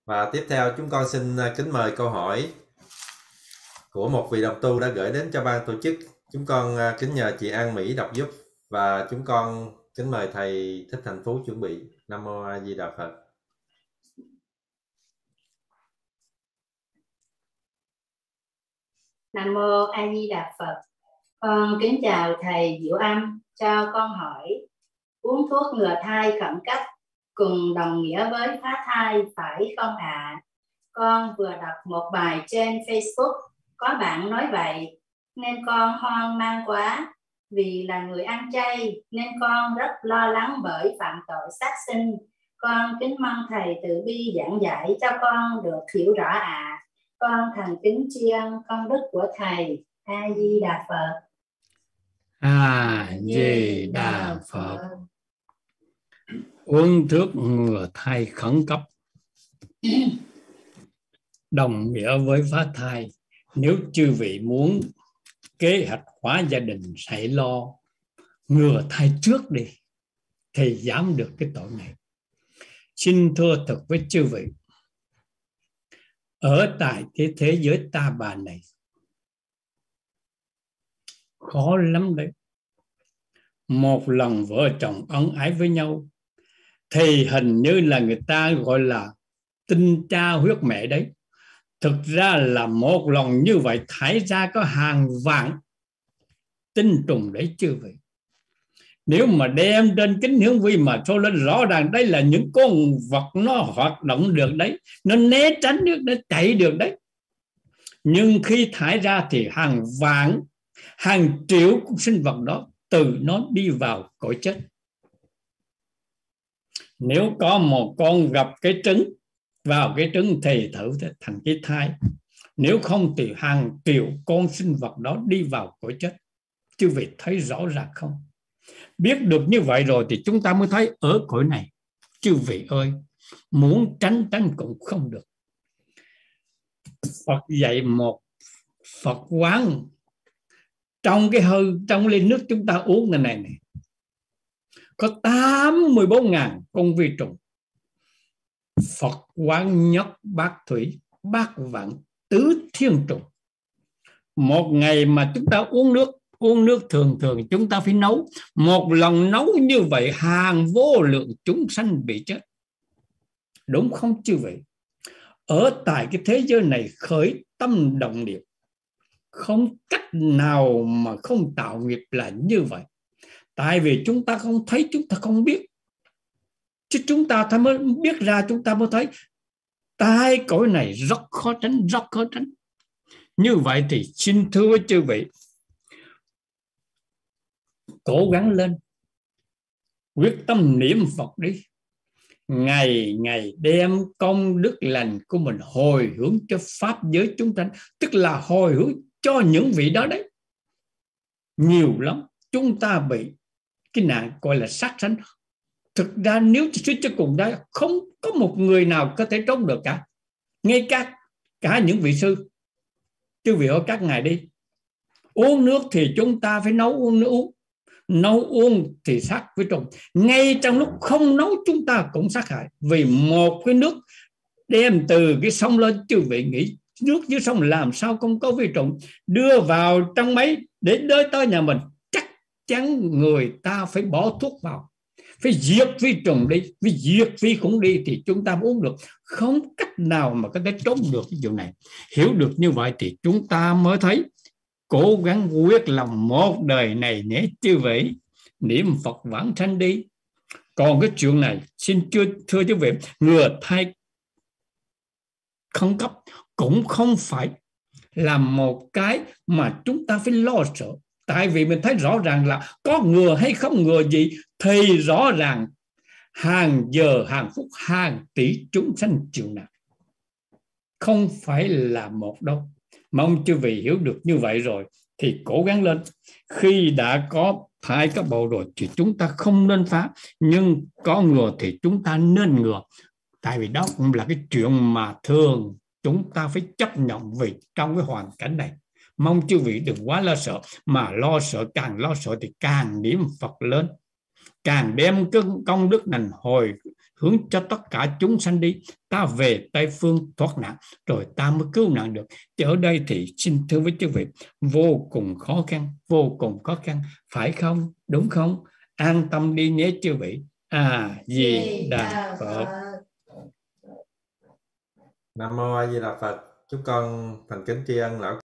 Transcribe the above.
Và tiếp theo chúng con xin kính mời câu hỏi của một vị đồng tu đã gửi đến cho ban tổ chức. Chúng con kính nhờ chị An Mỹ đọc giúp và chúng con kính mời thầy Thích Thành Phú chuẩn bị. Nam mô A Di Đà Phật. Nam mô A Di Đà Phật. Con kính chào thầy Diệu Âm. Cho con hỏi, uống thuốc ngừa thai khẩn cấp cùng đồng nghĩa với phá thai phải không ạ? Con vừa đọc một bài trên Facebook có bạn nói vậy nên con hoang mang quá. Vì là người ăn chay nên con rất lo lắng bởi phạm tội sát sinh. Con kính mong thầy từ bi giảng giải cho con được hiểu rõ ạ. Con thành kính tri ân công đức của thầy. A Di Đà Phật. A Di Đà Phật. Uống thuốc ngừa thai khẩn cấp đồng nghĩa với phá thai. Nếu chư vị muốn kế hoạch hóa gia đình, hãy lo ngừa thai trước đi thì giảm được cái tội này. Xin thưa thật với chư vị, ở tại cái thế giới ta bà này khó lắm đấy. Một lần vợ chồng ân ái với nhau thì hình như là người ta gọi là tinh cha huyết mẹ đấy. Thực ra là một lần như vậy thải ra có hàng vạn tinh trùng đấy chư vị. Nếu mà đem trên kính hiển vi mà cho lên rõ ràng đây là những con vật nó hoạt động được đấy, nó né tránh được, nó chạy được đấy. Nhưng khi thải ra thì hàng vạn, hàng triệu con sinh vật đó từ nó đi vào cõi chết. Nếu có một con gặp cái trứng, vào cái trứng thì thử thành cái thai. Nếu không thì hàng triệu con sinh vật đó đi vào cõi chết. Chư vị thấy rõ ràng không? Biết được như vậy rồi thì chúng ta mới thấy ở cõi này, chư vị ơi, muốn tránh cũng không được. Phật dạy một Phật quán trong cái hơi, trong ly nước chúng ta uống này có 84.000 con vi trùng. Phật quán nhất bát thủy, bát vạn tứ thiên trùng. Một ngày mà chúng ta uống nước thường chúng ta phải nấu. Một lần nấu như vậy hàng vô lượng chúng sanh bị chết. Đúng không chư vị? Ở tại cái thế giới này khởi tâm động niệm, không cách nào mà không tạo nghiệp là như vậy. Tại vì chúng ta không thấy, chúng ta không biết. Chứ chúng ta mới biết ra, chúng ta mới thấy tai cõi này rất khó tránh, rất khó tránh. Như vậy thì xin thưa với chư vị, cố gắng lên, quyết tâm niệm Phật đi. Ngày ngày đem công đức lành của mình hồi hướng cho pháp giới chúng sanh, tức là hồi hướng cho những vị đó đấy. Nhiều lắm chúng ta bị cái nạn gọi là sát sanh. Thực ra nếu suy cho cùng đó, không có một người nào có thể trốn được cả. Ngay cả những vị sư. Chư vị ở các ngài đi, uống nước thì chúng ta phải nấu uống nước uống. Nấu uống thì sát với trùng. Ngay trong lúc không nấu chúng ta cũng sát hại. Vì một cái nước đem từ cái sông lên, chư vị nghĩ nước dưới sông làm sao không có vi trùng. Đưa vào trong máy để tới nhà mình, chắc chắn người ta phải bỏ thuốc vào, phải diệt vi trùng đi, phải diệt vi khuẩn đi thì chúng ta uống được. Không cách nào mà có thể trốn được cái điều này. Hiểu được như vậy thì chúng ta mới thấy cố gắng quyết lòng một đời này nhé chư vị. Niệm Phật vãng sanh đi. Còn cái chuyện này xin thưa chư vị, ngừa thai khẩn cấp cũng không phải là một cái mà chúng ta phải lo sợ. Tại vì mình thấy rõ ràng là có ngừa hay không ngừa gì thì rõ ràng hàng giờ, hàng phút, hàng tỷ chúng sanh chịu nạn. Không phải là một đâu. Mong chư vị hiểu được như vậy rồi thì cố gắng lên. Khi đã có thai các bộ rồi thì chúng ta không nên phá. Nhưng có ngừa thì chúng ta nên ngừa. Tại vì đó cũng là cái chuyện mà thường chúng ta phải chấp nhận vì trong cái hoàn cảnh này. Mong chư vị đừng quá lo sợ. Mà lo sợ, càng lo sợ thì càng niệm Phật lên, càng đem cái công đức này hướng cho tất cả chúng sanh đi, ta về Tây phương thoát nạn, rồi ta mới cứu nạn được. Chứ ở đây thì xin thưa với quý vị, vô cùng khó khăn, vô cùng khó khăn, phải không? Đúng không? An tâm đi nhé quý vị. Di Đà Phật. Nam mô A Di Đà Phật. Chúng con thành kính tri ân lão